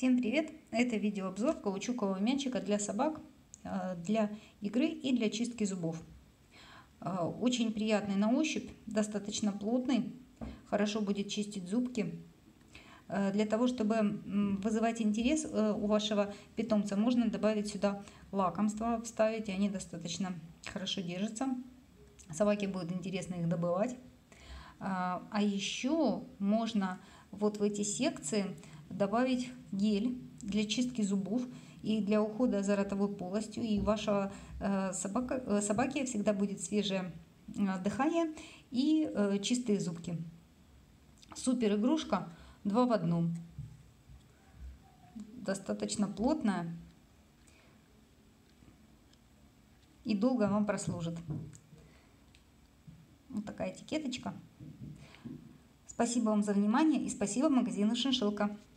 Всем привет! Это видеообзор каучукового мячика для собак, для игры и для чистки зубов. Очень приятный на ощупь, достаточно плотный, хорошо будет чистить зубки. Для того, чтобы вызывать интерес у вашего питомца, можно добавить сюда лакомства, вставить, и они достаточно хорошо держатся. Собаке будет интересно их добывать. А еще можно вот в эти секции добавить гель для чистки зубов и для ухода за ротовой полостью. И у вашего собаки всегда будет свежее дыхание и чистые зубки. Супер игрушка 2 в 1. Достаточно плотная и долго вам прослужит. Вот такая этикеточка. Спасибо вам за внимание и спасибо магазину Шиншилка.